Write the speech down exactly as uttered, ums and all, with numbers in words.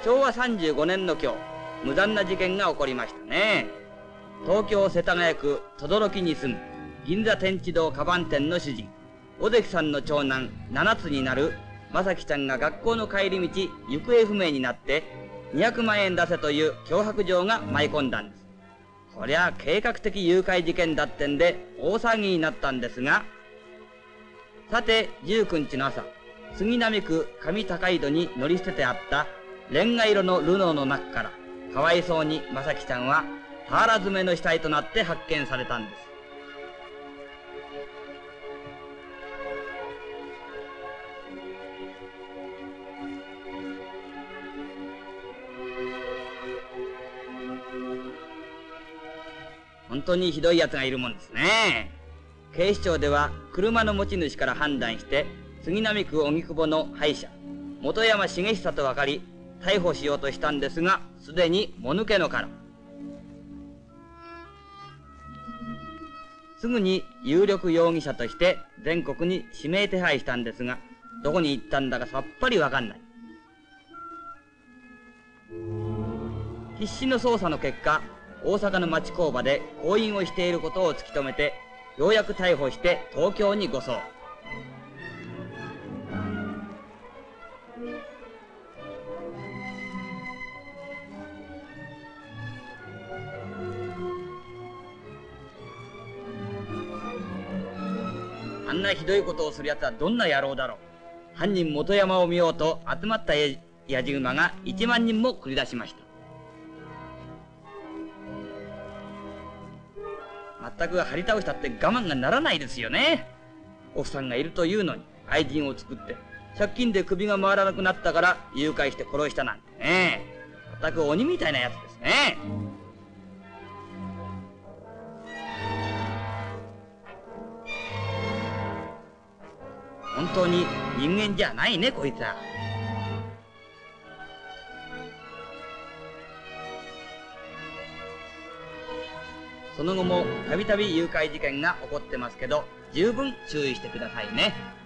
しょうわさんじゅうごねんの今日、無残な事件が起こりましたね。東京世田谷区轟に住む銀座天地堂カバン店の主人、尾関さんの長男ななつになる正樹ちゃんが学校の帰り道行方不明になってにひゃくまんえん出せという脅迫状が舞い込んだんです。こりゃ計画的誘拐事件だってんで大騒ぎになったんですが、さてじゅうくにちの朝、杉並区上高井戸に乗り捨ててあったレンガ色のルノーの中から、かわいそうに正樹ちゃんは俵詰めの死体となって発見されたんです。本当にひどい奴がいるもんですね。警視庁では車の持ち主から判断して杉並区荻窪の歯医者本山茂久と分かり逮捕しようとしたんですが、すでにもぬけの殻。すぐに有力容疑者として全国に指名手配したんですが、どこに行ったんだかさっぱり分かんない。必死の捜査の結果、大阪の町工場で行員をしていることを突き止めて、ようやく逮捕して東京に護送。あんなひどいことをする奴はどんな野郎だろう。犯人本山を見ようと集まったやじ馬がいちまんにんも繰り出しました。全く張り倒したって我慢がならないですよね。奥さんがいるというのに愛人を作って借金で首が回らなくなったから誘拐して殺したなんてね。全く鬼みたいなやつですね。本当に人間じゃないね、こいつは。その後もたびたび誘拐事件が起こってますけど、十分注意してくださいね。